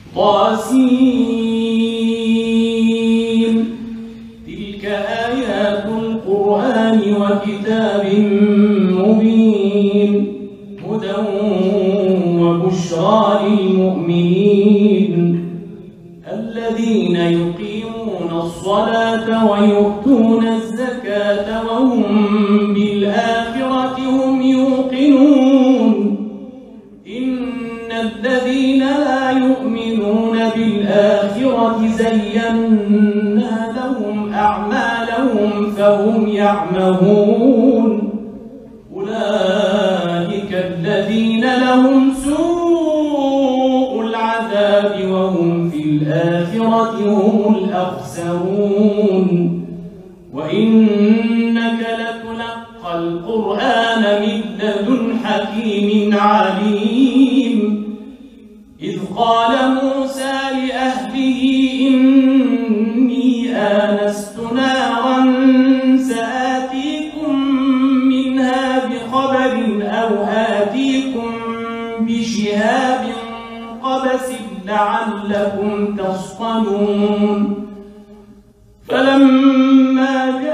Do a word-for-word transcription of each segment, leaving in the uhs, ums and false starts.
طاسين. تلك آيات القرآن وكتاب مبين هدى وبشرى للمؤمنين الذين يقيمون الصلاة ويؤتون الزكاة وهم بالآخرة هم يوقنون. إن الذين لا يؤمنون بالآخرة زينا لهم أعمالهم فهم يعمهون. أولئك الذين لهم سوء العذاب وهم في الآخرة هم الأخسرون. وإنك لتلقى القرآن من لدن حكيم عليم. إذ قال موسى لأهله إني آنست نارا سآتيكم منها بخبر أو آتيكم بشهاب قبس لعلكم تصطلون. فلما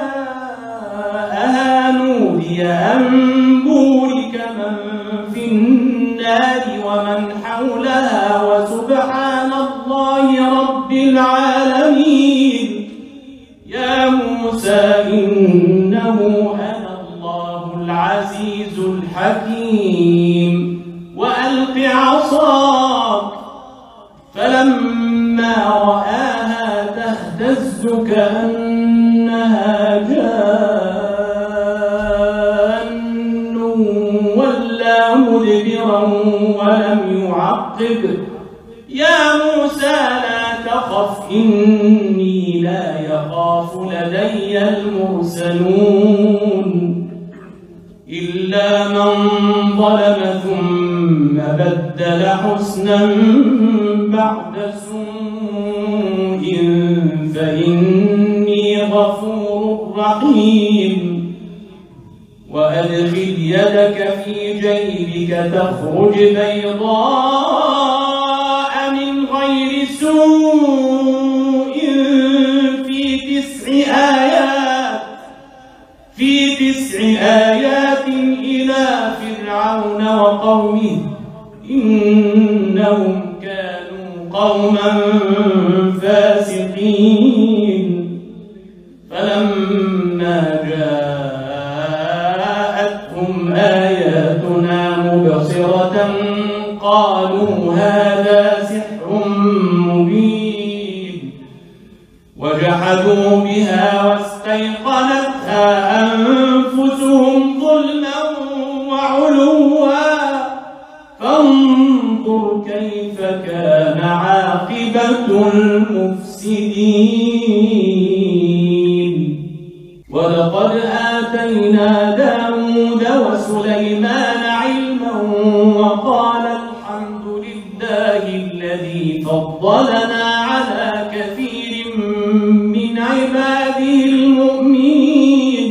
جاءها نودي أن بورك من في النار ومن حولها وسبحان الله رب العالمين. يا موسى إنه أنا الله العزيز الحكيم وألق عصاك. فلما رآها تهتز كأنها جان ولا مدبرا ولم يعقب. يا موسى لا تخف إني لا يخاف لدي المرسلون. إلا من ظلم ثم بدل حسنا بعد سوء فإني غفور رحيم. وأدخل يدك في جيبك تخرج بيضاء من غير سوء في تسع آيات في تسع آيات إلى فرعون وقومه إنهم كانوا قوما فاسقين. فلما جاءتهم آياتنا مبصرة قالوا هذا سحر مبين. وجحدوا بها واستيقنتها أنفسهم ظلما وعلوا فانظر كيف كان عاقبة المفسدين. ولقد آتينا داود وسليمان علما وقال الحمد لله الذي فضلنا على كثير من عباده المؤمنين.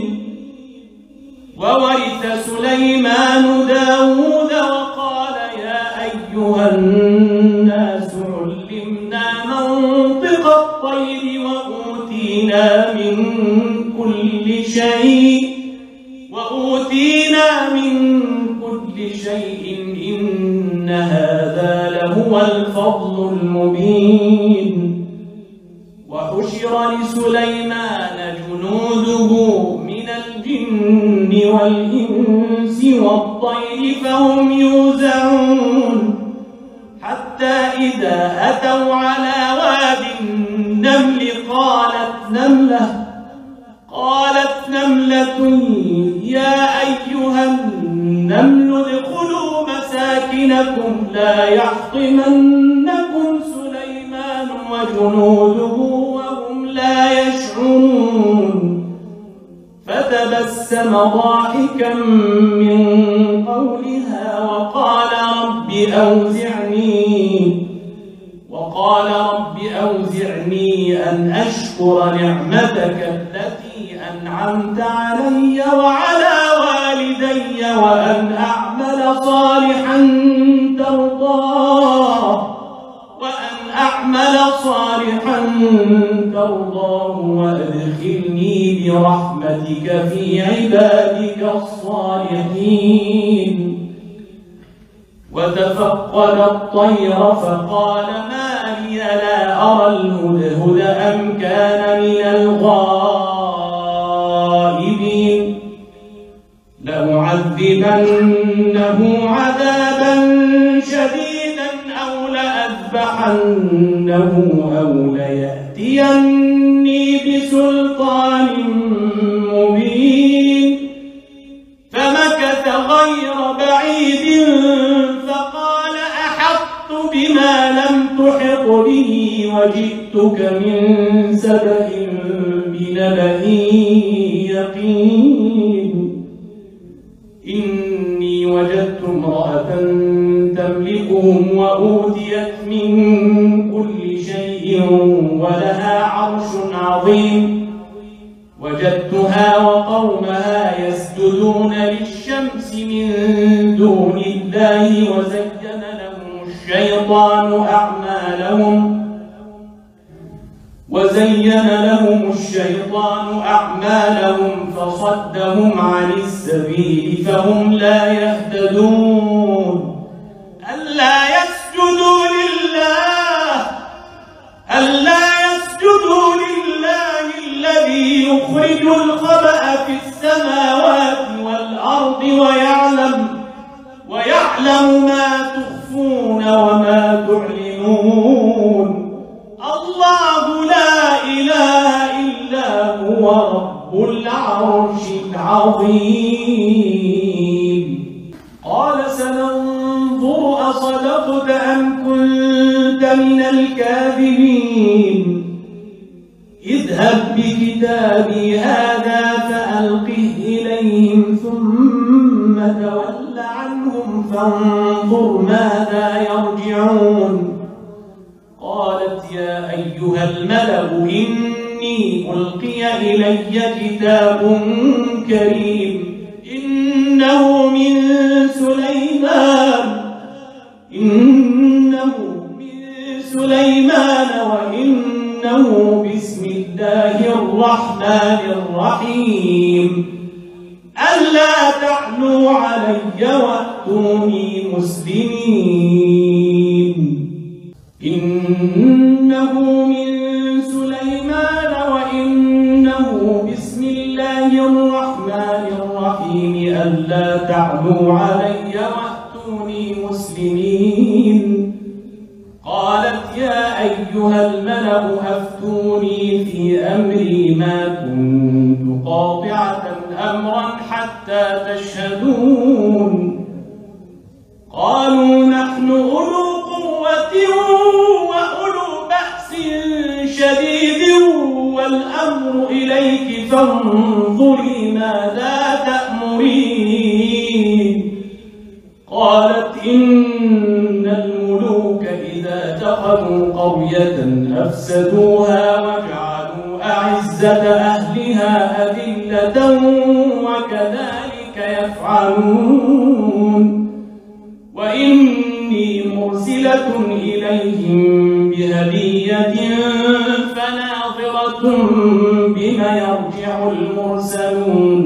وورث سليمان داود وقال يا أيها الناس علمنا منطق الطير وأوتينا من كل شيء وأوتينا من كل شيء إن هذا لهو الفضل المبين. وحشر لسليمان جنوده من الجن والإنس والطير فهم يوزعون حتى إذا أتوا على واد النمل قالت نملة قالت نملة يا أيها النمل ادخلوا مساكنكم لا يحطمنكم سليمان وجنوده وهم لا يشعرون. فتبسم ضاحكا من قولها وقال رب أوزعني وقال رب أوزعني أن أشكر نعمتك التي أنعمت علي وعلى والدي وأن أعمل صالحا ترضاه وأن أعمل صالحا ترضاه وأدخلني برحمتك في عبادك الصالحين. وتفقد الطير فقال ما لي لا أرى الهدهد أم كان من الغائبين لأعذبنه عذابا شديدا أو لأذبحنه أو ليأتيني بسلطان مبين. فمكث غير بعيد فقال أحطت بما لم تحط به وجئتك من سبأ بنبأ يقين. إني وجدت امرأة تملكهم وأوتيت من كل شيء ولها عرش عظيم. وجدتها وقومها يسجدون للشمس من دون الله وزين لهم الشيطان أعمالهم وزين لهم الشيطان أعمالهم فصدهم عن السبيل فهم لا يهتدون. ألا يسجدوا لله ألا يسجدوا لله الذي يخرج الخبأ في السماوات والأرض ويعلم ويعلم ما تخفون وما تعلنون. الله لا إله إلا هو رب العرش العظيم. قال سننظر أصدقت أم كنت من الكاذبين. اذهب بكتابي هذا فألقه إليهم ثم تول عنهم فانظر ماذا يرجعون. قالت يا أيها الملأ إني ألقي إلي كتاب كريم إنه من سليمان إنه من سليمان وإنه بسم الله الرحمن الرحيم. ألا تعلوا علي وأتوني مسلمين. إنه من سليمان وإنه بسم الله الرحمن الرحيم. ألا تعلوا علي وأتوني مسلمين. قالت يا أيها الملأ أفتوني في أمري ما كنت قاطعة أمرا حتى تشهدون. قالوا نحن أولو قوة وأولو بأس شديد والأمر إليك فانظري ماذا تأمرين. قالت إن الملوك إذا دخلوا قرية أفسدوها وجعلوا أعزة أهلها أذلة وكذلك يفعلون. وإني مرسلة إليهم بهدية فناظرة بما يرجع المرسلون.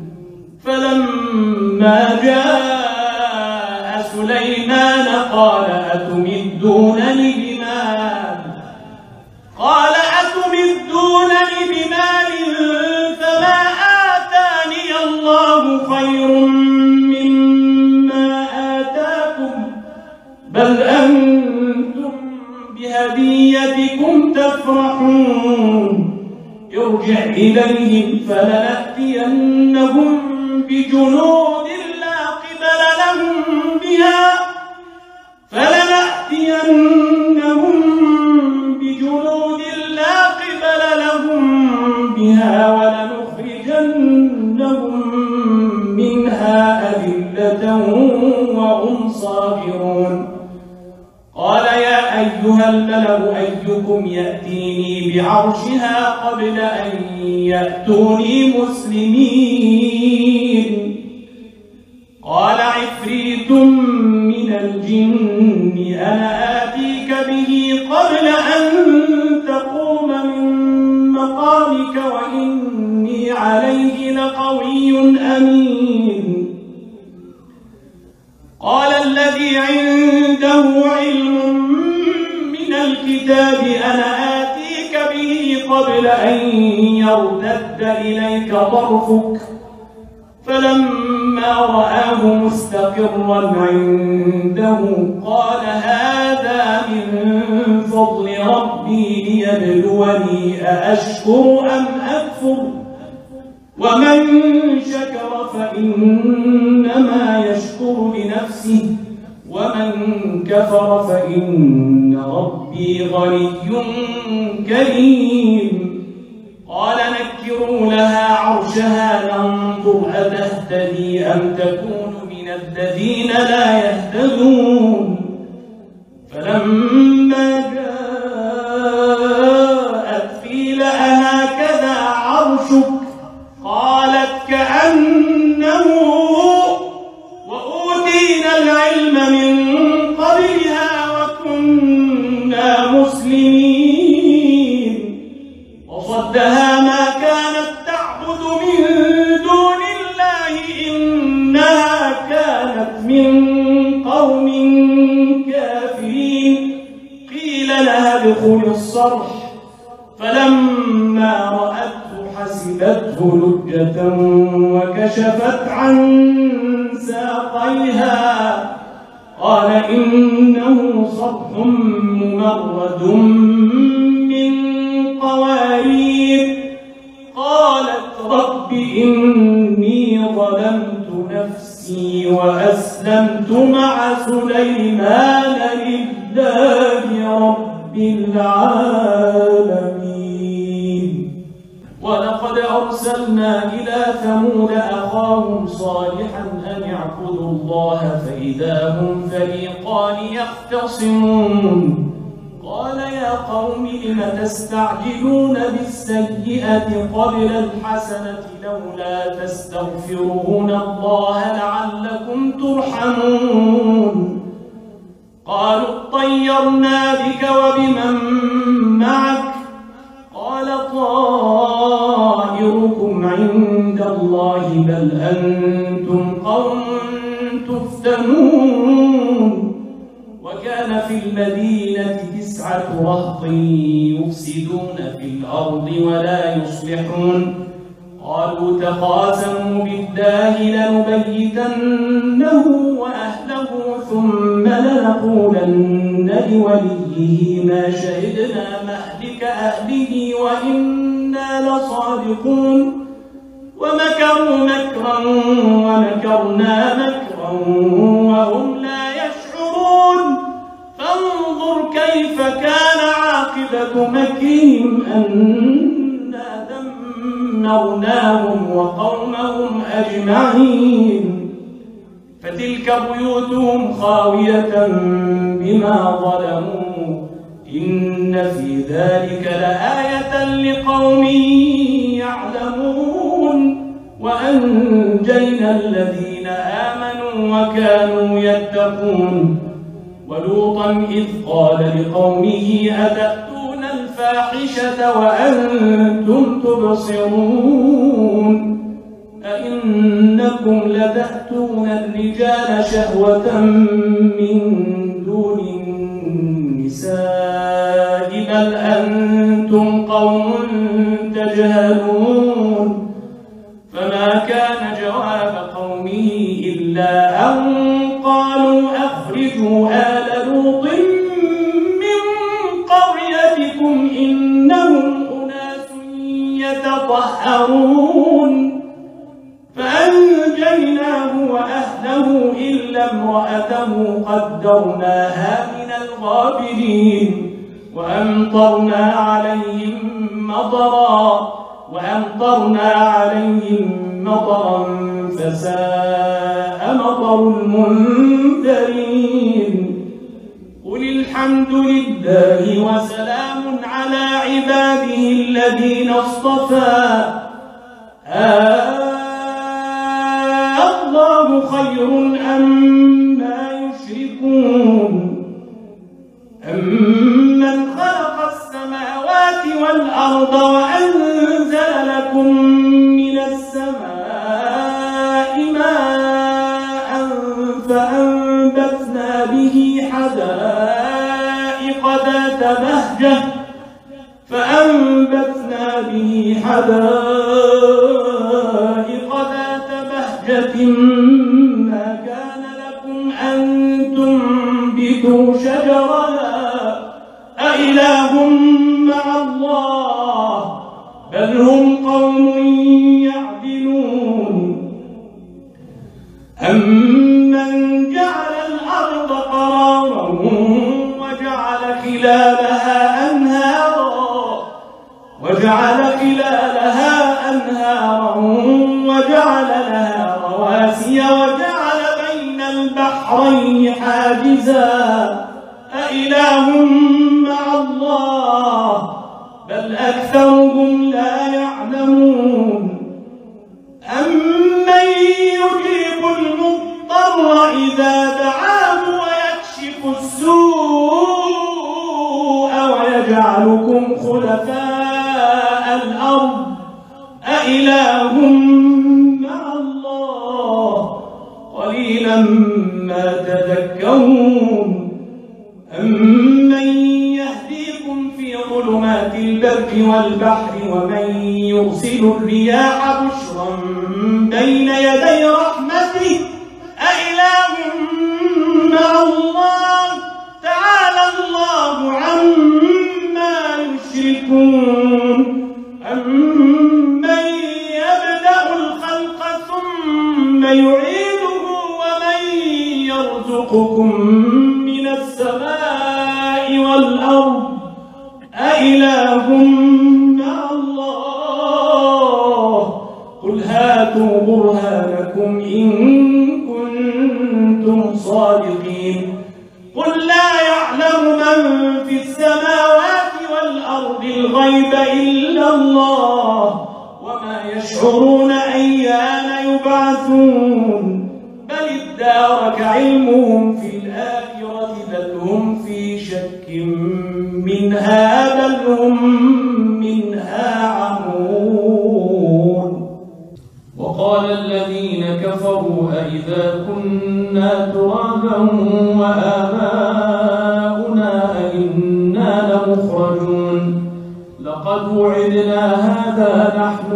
فلما جاء سليمان قال أتمدونني بمال قال أتمدونني بمال فما آتاني الله خير بل أنتم بهديتكم تفرحون. ارجع إليهم فلنأتينهم بجنود لا قبل لهم بها فلنأتينهم بجنود لا قبل لهم بها ولنخرجنهم منها أذلة وهم صاغرون. قال يا أيها الملأ أيكم يأتيني بعرشها قبل أن يأتوني مسلمين. قال عفريت من الجن أنا آتيك به قبل أن تقوم من مقامك وإني عليه لقوي أمين. قال الذي عنده علم من الكتاب أنا آتيك به قبل أن يرتد إليك طرفك فلما رآه مستقرا عنده قال هذا من فضل ربي ليبلوني أأشكر أم أكفر ومن شكر فإنما يشكر لنفسه ومن كفر فإن ربي غني كريم. قال نكروا لها عرشها ننظر أتهتدي أم تكون من الذين لا يهتدون. فلما جاءت قيل أهكذا عرشك قالت كأنه وأوتينا العلم من قبلها وكنا مسلمين. وصدها ما كانت تعبد من دون الله إنها كانت من قوم كافرين. قيل لها ادخل الصرح فلما رأته حسبته لجة وكشفت عن ساقيها قال إنه صرح ممرد من قوارير. قالت رب إني ظلمت نفسي وأسلمت مع سليمان لله رب العالمين. ولقد أرسلنا إلى ثمود أخاهم صالحا أن اعبدوا الله فإذا هم فريقان يختصمون. قال يا قوم لم تستعجلون بالسيئة قبل الحسنة لولا تستغفرون الله لعلكم ترحمون. قالوا اطيرنا بك وبمن معك قال طائركم عند الله بل أنتم قوم تفتنون. وكان في المدينة تسعة رهط يفسدون في الأرض ولا يصلحون. قالوا تقاسموا بالله لنبيتنه وأهله ثم لنقولن لوليه ما شهدنا مهلك أهله وإنا لصادقون. ومكروا مكرا ومكرنا مكرا وهم لا يشعرون. فانظر كيف كان عاقبة مكرهم أنا دمرناهم وقومهم أجمعين. فتلك بيوتهم خاوية بما ظلموا إن في ذلك لآية لقوم يعلمون. وأنجينا الذين آمنوا وكانوا يتقون. ولوطا إذ قال لقومه أتأتون الفاحشة وأنتم تبصرون أئنكم لتأتون الرجال شهوة من دون النساء بل أنتم قوم تجهلون. فما كان جواب قومه إلا أن قالوا أخرجوا آل لوط من قريتكم إنهم أناس يتطهرون. فأنجيناه وأهله إلا امرأته قدرناها من الغابرين. وأمطرنا عليهم مطرا وأمطرنا عليهم مطرا فساء مطر المنذرين. قل الحمد لله وسلام على عباده الذين اصطفى الله خير أما يشركون أمن الأرض وأنزل لكم من السماء ماء فأنبتنا به حدائق ذات بهجة فأنبتنا به حدائق ذات بهجة ما كان لكم أن تنبتوا شجرها أإله مع الله بل هم قوم يعدلون أمن جعل الأرض قرارا وجعل خلالها أنهارا وجعل خلالها أنهارا وجعل لها رواسي وجعل بين البحرين حاجزا أإله مع الله بل أكثرهم لا يعلمون أمن يجيب المضطر إذا دعاه ويكشف السوء ويجعلكم خلفاء الأرض أإله مع الله قليلا ما تذكرون أمن يهديكم في ظلمات البر والبحر ومن يرسل الرياح بشرا بين يدي رحمته أإله مع الله تعالى الله عما يشركون أمن يبدأ الخلق ثم يعيده ومن يرزقكم من السماء والأرض أإله مع الله قل هاتوا برهانكم إن كنتم صادقين قل لا يعلم من في السماوات والأرض الغيب إلا الله وما يشعرون أيان يبعثون بل ادارك علمهم في الآخرة بل هم في شك منها بل هم منها عمون وقال الذين كفروا أئذا كنا ترابا وآباؤنا أئنا لمخرجون لقد وعدنا هذا نحن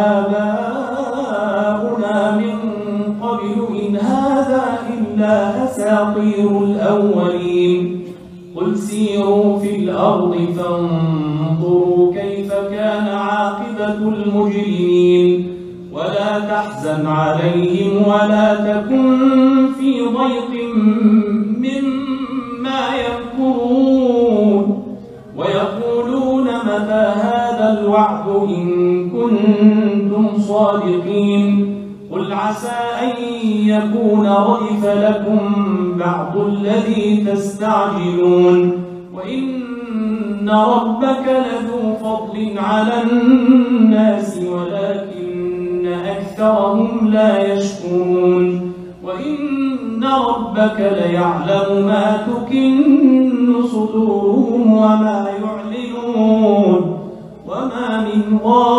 وآباؤنا من قبل إن هذا إلا أساطير الأولين قل سيروا في الأرض فانظروا كيف كان عاقبة المجرمين ولا تحزن عليهم ولا تكن في ضيق مما يمكرون ويقولون متى هذا الوعد إن كنتم صادقين قل عسى أن يكون ردف لكم بعض الذي تستعجلون وإن ربك لذو فضل على الناس ولكن أكثرهم لا يشكرون وإن ربك ليعلم ما تكن صدورهم وما يعلنون وما من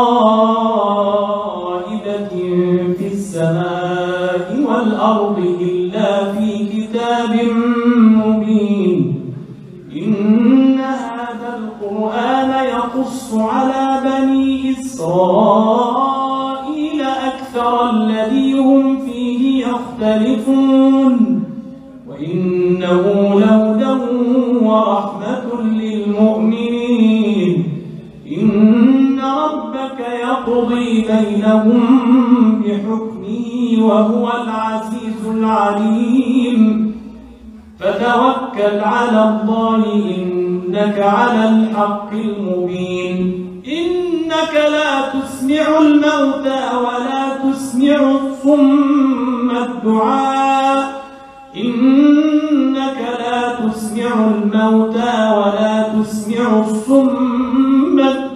غائبة في السماء والأرض إلا في كتاب مبين إن هذا القرآن يقص على بني إسرائيل أكثر الذي هم فيه يختلفون وإنه لهدى ورحمة للمؤمنين إن ربك يقضي بينهم بحكمه وهو العزيز العليم فتوكل على الله إنك على الحق المبين إنك لا تسمع الموتى ولا تسمع الصم الدعاء إنك لا تسمع الموتى ولا تسمع الصم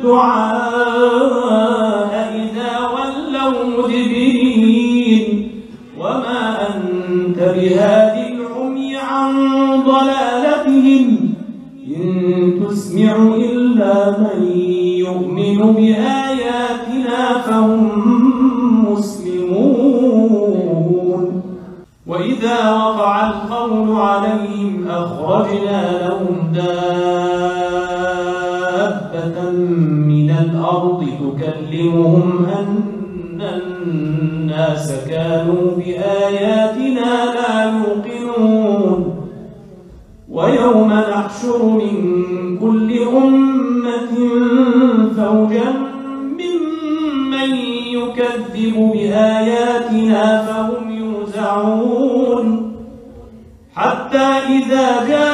الدعاء إذا ولوا مدبرين وما أنت بهادي العمي عن ضلالتهم إن تسمع يسمع إلا من يؤمن بآياتنا فهم مسلمون. وإذا وقع القول عليهم أخرجنا لهم دابة من الأرض تكلمهم أن الناس كانوا بآياتنا لا يوقنون. ويوم نحشر من كل أمة فوجا ممن يكذب بآياتنا فهم يوزعون حتى إذا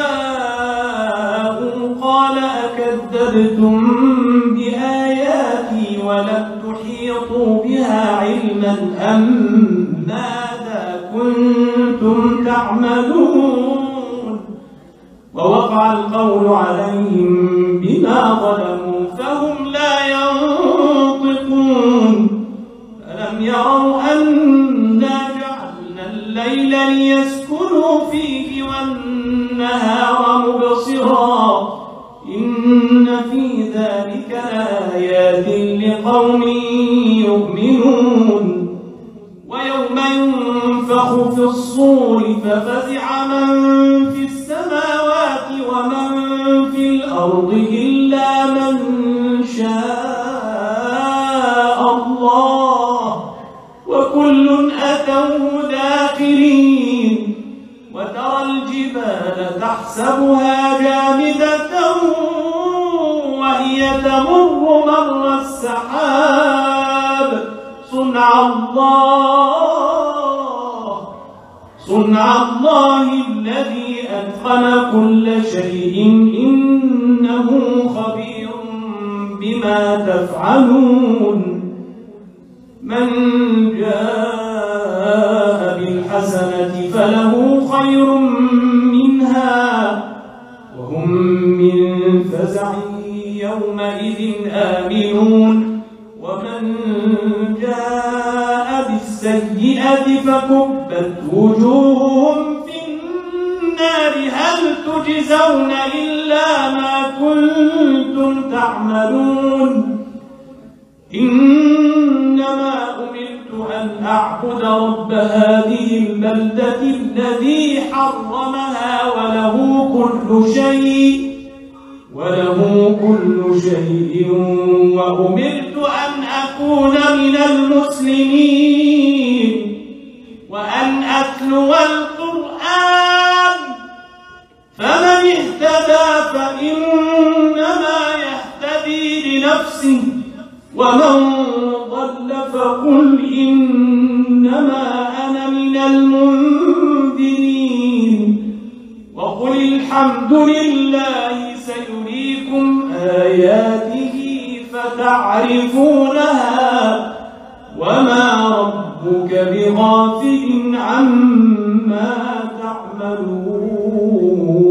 جاءوا قال أكذبتم بآياتي ولم تحيطوا بها علما أم ماذا كنتم تعملون. ووقع القول عليهم بما ظلموا فهم لا ينطقون. ألم يروا أنا جعلنا الليل ليسكنوا فيه والنهار مبصرا إن في ذلك لآيات لقوم يؤمنون. ويوم ينفخ في الصور ففزع من في السماوات ومن في الأرض إلا من شاء الله وكل أتوه داخرين. وترى الجبال تحسبها جامدة وهي تمر مر السحاب صنع الله صنع الله الذي أتقن كل شيء إنه خبير بما تفعلون. من جاء بالحسنة فله خير منها وهم من فزع يومئذ آمنون. ومن جاء بالسيئة فكبت وجوههم في النار هل تجزون إلا ما كنتم تعملون. إنما أمرت أن أعبد رب هذه البلدة الذي حرمها وله كل شيء وله كل شيء وأمرت أن أكون من المسلمين وأن أتلو القرآن فمن اهتدى فإنما يهتدي لنفسه ومن ضل فقل إنما أنا من المنذرين. وقل الحمد لله سيريكم آياته فتعرفونها وما ربك بغافل عما تعملون.